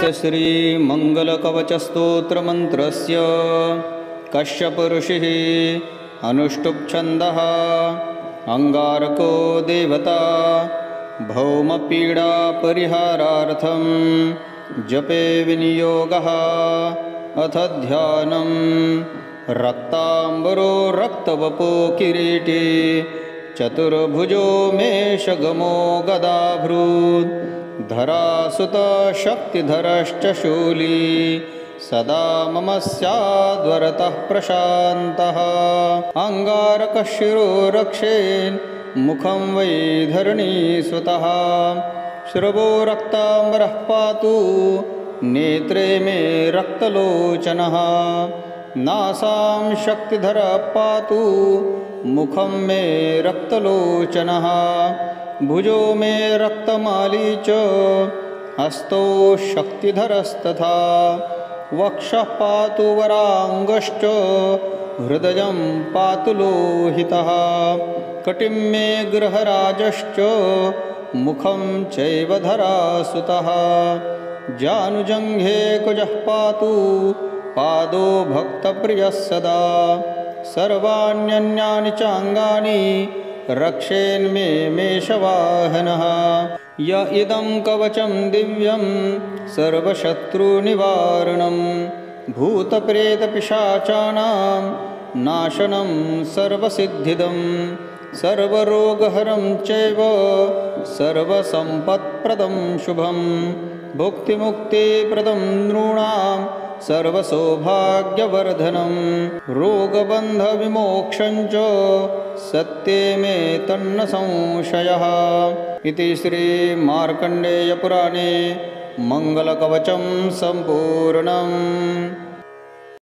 यस्य श्रीमङ्गलकवचस्तोत्रमन्त्रस्य कश्यप ऋषिः अनुष्टुप्छन्दः अंगारको देवता भौमपीडापरिहारार्थं जपे विनियोगः अथ ध्यानं रक्तांबरो रक्तवपो किरीटी चतुर्भुजो मेषगमो गदाभृत् धरासुत शक्तिधरश्च शूली सदा मम स्याद्वरतः प्रशान्तः अंगारकशिरो रक्षेन् मुखं वै धरणीसुतः श्रवो रक्तांबरः पातु नेत्रे मे रक्तलोचनः नासां शक्तिधरः पातु मुखं मे रक्तलोचनः भुजो मे रक्तमाली च हस्तौ शक्तिधरस्तथा वक्षः पातु वरांगश्च हृदयं पातु लोहितः कटिं मे गृहराजश्च मुखं चैव धरासुतः जानुजङ्घे कुजः पातु पादो भक्तप्रियः सदा सर्वाण्यन्यानि चाङ्गानि रक्षेन्मे मेषवाहनः य इदं कवचं दिव्यं सर्वशत्रुनिवारणं भूतप्रेतपिशाचानां नाशनं सर्वसिद्धिदं सर्वरोगहरं चैव सर्वसम्पत्प्रदं शुभं भुक्तिमुक्तिप्रदं नृणां सर्वसौभाग्यवर्धनं रोगबन्धविमोक्षं च सत्ये मे तन्न संशयः इति श्रीमार्कण्डेयपुराणे मङ्गलकवचं सम्पूर्णम्।